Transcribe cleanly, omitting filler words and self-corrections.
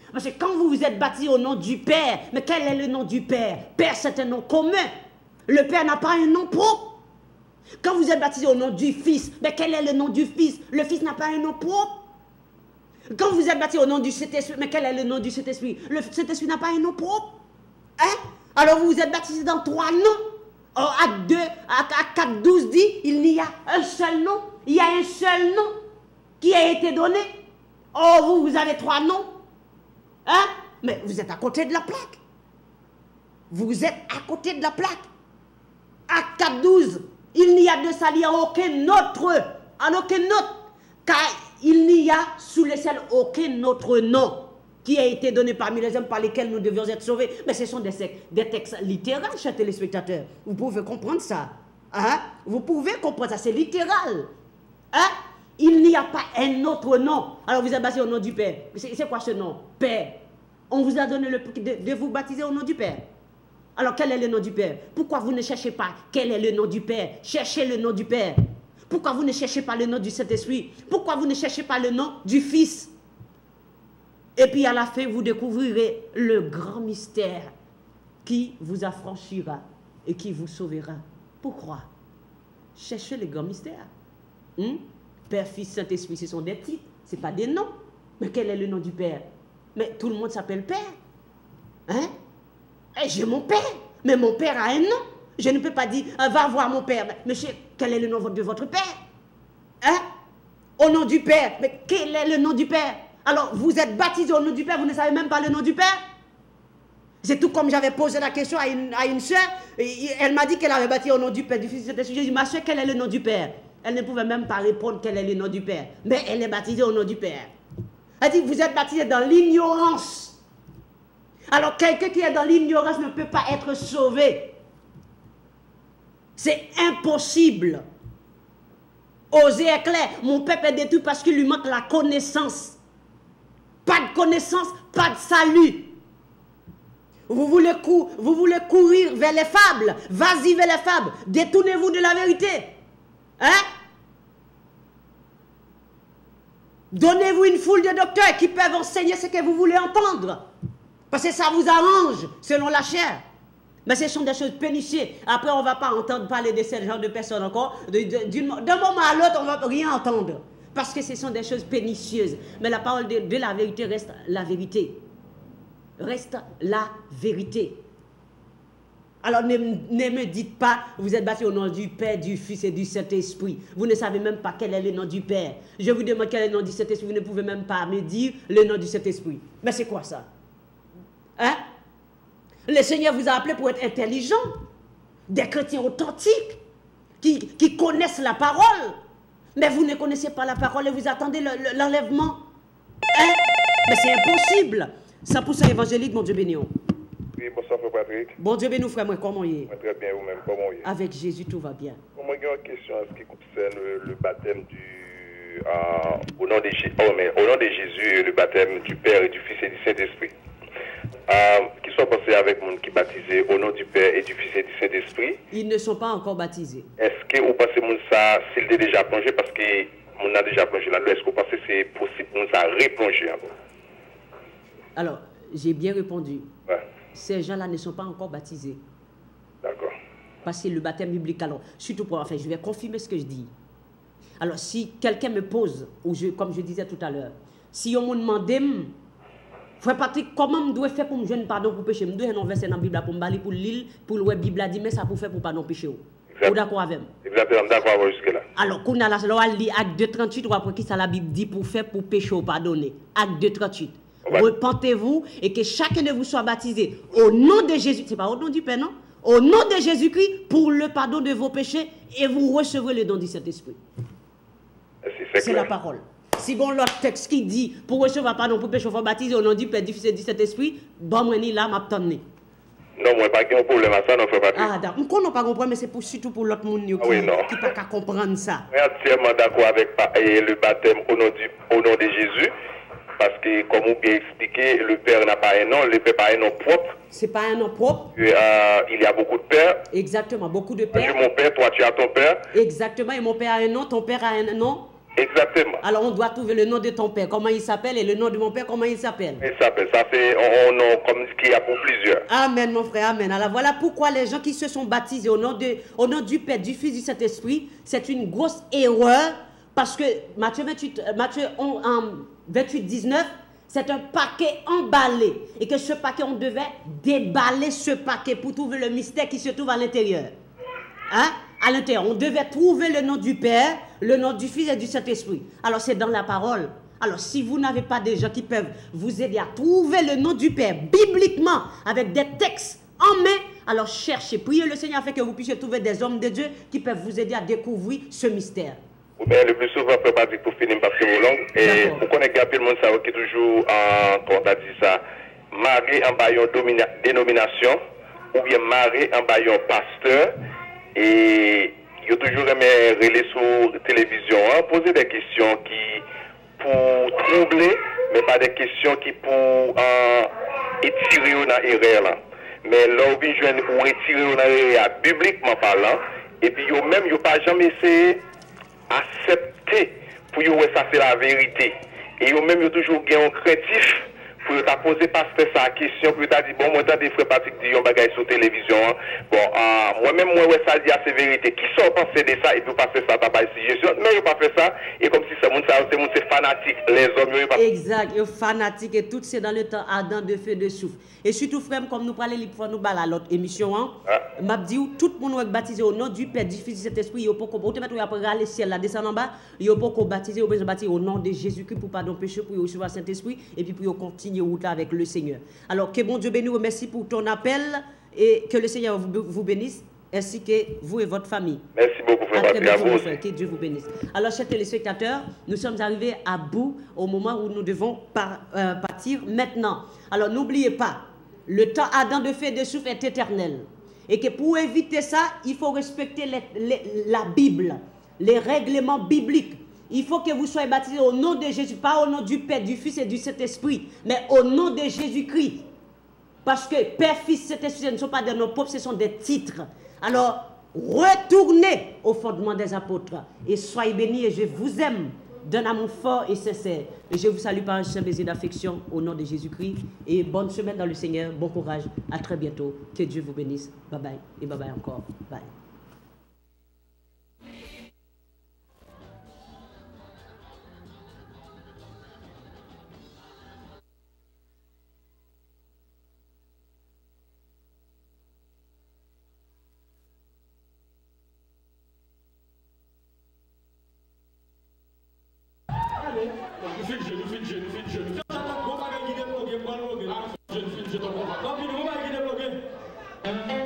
Parce que quand vous vous êtes baptisé au nom du Père, mais quel est le nom du Père? Père, c'est un nom commun. Le Père n'a pas un nom propre. Quand vous êtes baptisé au nom du Fils, mais quel est le nom du Fils? Le Fils n'a pas un nom propre. Quand vous êtes baptisé au nom du Saint-Esprit, mais quel est le nom du Saint-Esprit? Le Saint-Esprit n'a pas un nom propre. Hein? Alors vous vous êtes baptisé dans 3 noms. Or, Acte 4:12 dit, il y a un seul nom. Il y a un seul nom qui a été donné. Or, vous avez 3 noms. Hein? Mais vous êtes à côté de la plaque. Vous êtes à côté de la plaque. Acte 4:12, il n'y a de salut à aucun autre, car il n'y a sous le ciel aucun autre nom qui a été donné parmi les hommes par lesquels nous devions être sauvés. Mais ce sont des textes littéraires, chers téléspectateurs. Vous pouvez comprendre ça. Hein? Vous pouvez comprendre ça, c'est littéral. Hein? Il n'y a pas un autre nom. Alors vous êtes baptisé au nom du Père. C'est quoi ce nom? Père. On vous a donné de vous baptiser au nom du Père. Alors quel est le nom du Père? Pourquoi vous ne cherchez pas quel est le nom du Père? Cherchez le nom du Père. Pourquoi vous ne cherchez pas le nom du Saint-Esprit? Pourquoi vous ne cherchez pas le nom du Fils? Et puis à la fin, vous découvrirez le grand mystère qui vous affranchira et qui vous sauvera. Pourquoi? Cherchez le grand mystère. Père, Fils, Saint-Esprit, ce sont des titres, ce ne sont pas des noms. Mais quel est le nom du Père? Mais tout le monde s'appelle Père. Hein? Et j'ai mon Père, mais mon Père a un nom. Je ne peux pas dire, va voir mon Père. Monsieur, quel est le nom de votre Père? Hein? Au nom du Père. Mais quel est le nom du Père? Alors, vous êtes baptisé au nom du Père, vous ne savez même pas le nom du Père? C'est tout comme j'avais posé la question à une soeur. Elle m'a dit qu'elle avait baptisé au nom du Père, du Fils. J'ai dit, ma soeur, quel est le nom du Père? Elle ne pouvait même pas répondre quel est le nom du Père. Mais elle est baptisée au nom du Père. Elle dit, vous êtes baptisé dans l'ignorance. Alors, quelqu'un qui est dans l'ignorance ne peut pas être sauvé. C'est impossible. Osée est clair. Mon peuple est détruit parce qu'il lui manque la connaissance. Pas de connaissance, pas de salut. Vous voulez courir vers les fables. Vas-y vers les fables. Détournez-vous de la vérité. Hein? Donnez-vous une foule de docteurs qui peuvent enseigner ce que vous voulez entendre. Parce que ça vous arrange selon la chair. Mais ce sont des choses pernicieuses. Après, on ne va pas entendre parler de ce genre de personnes encore. D'un moment à l'autre, on ne va rien entendre. Parce que ce sont des choses pernicieuses. Mais la parole de la vérité reste la vérité. Reste la vérité. Alors ne me dites pas, vous êtes baptisé au nom du Père, du Fils et du Saint-Esprit. Vous ne savez même pas quel est le nom du Père. Je vous demande quel est le nom du Saint-Esprit. Vous ne pouvez même pas me dire le nom du Saint-Esprit. Mais c'est quoi ça? Hein? Le Seigneur vous a appelé pour être intelligent. Des chrétiens authentiques qui connaissent la parole. Mais vous ne connaissez pas la parole et vous attendez l'enlèvement. Hein? Mais c'est impossible. 100% évangélique, mon Dieu béni. Oui, bonsoir, frère Patrick. Bon Dieu béni, frère, moi, comment il est? Très bien, vous-même, comment il est? Avec Jésus, tout va bien. Moi, j'ai une question en ce qui concerne le baptême au nom de Jésus, le baptême du Père et du Fils et du Saint-Esprit. Qui sont pensés avec monde qui baptisé au nom du Père et du Fils et du Saint-Esprit. Ils ne sont pas encore baptisés. Est-ce que vous pensez que ça, s'il est déjà plongé, parce que on a déjà plongé là-dedans, est-ce que vous pensez que c'est possible pour nous à replonger encore? Alors, j'ai bien répondu. Ouais. Ces gens-là ne sont pas encore baptisés. D'accord. Parce que le baptême biblique, alors, surtout pour enfin, je vais confirmer ce que je dis. Alors, si quelqu'un me pose, ou comme je disais tout à l'heure, si on me demande, frère Patrick, comment je dois faire pour me jeûner pardon pour péché? Je dois un verset dans la Bible pour me balayer pour l'île, pour le Bible a dit, mais ça pour faire pour pardon péché. Vous d'accord avec moi? Exactement, d'accord jusque-là. Alors, quand on a la loi, acte 2:38, ou après qui ça la Bible dit pour faire pour péché ou pardonner. Acte 2:38. Repentez-vous et que chacun de vous soit baptisé au nom de Jésus. C'est pas au nom du Père, non? Au nom de Jésus-Christ pour le pardon de vos péchés et vous recevrez le don du Saint-Esprit. C'est la parole. Si bon l'autre texte qui dit pour recevoir pardon pour péché, il faut baptiser au nom du Père, du Fils et du Saint-Esprit, bon, moi, ni là, m'attends. Non, moi, pas de problème à ça, non, frère Patrick. Ah, d'accord. Je ne pas comprendre, mais c'est surtout pour l'autre monde qui ne peut pas comprendre ça. Je suis entièrement d'accord avec le baptême au nom de Jésus. Parce que, comme vous bien expliqué, le Père n'a pas un nom, le Père n'a pas un nom propre. C'est pas un nom propre. Il y a beaucoup de pères. Exactement, beaucoup de pères. J'ai mon père, toi tu as ton père. Exactement, et mon père a un nom, ton père a un nom. Exactement. Alors on doit trouver le nom de ton père, comment il s'appelle, et le nom de mon père, comment il s'appelle. Il s'appelle, ça fait un nom comme qu'il y a pour plusieurs. Amen, mon frère, amen. Alors voilà pourquoi les gens qui se sont baptisés au nom du Père, du Fils, du Saint-Esprit, c'est une grosse erreur, parce que Matthieu 28, 19, c'est un paquet emballé, et que ce paquet, on devait déballer ce paquet pour trouver le mystère qui se trouve à l'intérieur. Hein? À l'intérieur, on devait trouver le nom du Père, le nom du Fils et du Saint-Esprit. Alors c'est dans la parole. Alors si vous n'avez pas des gens qui peuvent vous aider à trouver le nom du Père bibliquement, avec des textes en main, alors cherchez, priez le Seigneur afin que vous puissiez trouver des hommes de Dieu qui peuvent vous aider à découvrir ce mystère. Mais le plus souvent, je peux pour finir parce que c'est long. Et pour connaître un peu le monde, ça qui est toujours, quand on a dit ça, marié en baillon dénomination, ou bien marié en baillon pasteur. Et il y a toujours aimé relayer sur la télévision, poser des questions qui pour troubler, mais pas des questions qui pour étirer dans l'erreur. Mais là, on vient ou retirer dans l'erreur bibliquement parlant, et puis même, ils n'ont pas jamais essayé d'accepter pour que ça c'est la vérité. Et ils même toujours gagné un créatif pour t'a posé pasteur sa question, pour t'a dit bon moi t'as des frères Patrick dit un bagage sur télévision. Bon moi-même moi ça dit c'est vérité. Qui sont pensé de ça et puis passer ça t'as pas ici Jésus. Mais ils pas fait ça et comme si c'est monde c'est fanatique les hommes ils pas. Exact, ils fanatique et tout c'est dans le temps ardent de feu de souffle. Et surtout frère comme nous parler il faut nous parler à l'autre émission m'a dit tout le monde est baptisé au nom du Père, du Fils, du Saint-Esprit, il faut qu'on mettre après aller ciel là descendre en bas, il faut qu'on baptiser au nom de Jésus-Christ pour pardon péché pour recevoir Saint-Esprit et puis pour continuer route là avec le Seigneur. Alors que bon Dieu bénisse, merci pour ton appel et que le Seigneur vous bénisse ainsi que vous et votre famille. Merci beaucoup frère Patrick. Que Dieu vous bénisse. Alors chers téléspectateurs, nous sommes arrivés à bout au moment où nous devons partir maintenant. Alors n'oubliez pas, le temps ardent de feu et de souffle est éternel. Et que pour éviter ça, il faut respecter la Bible, les règlements bibliques. Il faut que vous soyez baptisés au nom de Jésus, pas au nom du Père, du Fils et du Saint-Esprit, mais au nom de Jésus-Christ. Parce que Père, Fils, Saint-Esprit, ce ne sont pas des noms propres, ce sont des titres. Alors, retournez au fondement des apôtres et soyez bénis et je vous aime d'un amour fort et sincère. Et je vous salue par un saint baiser d'affection au nom de Jésus-Christ. Et bonne semaine dans le Seigneur, bon courage, à très bientôt. Que Dieu vous bénisse. Bye bye et bye bye encore. Bye. Je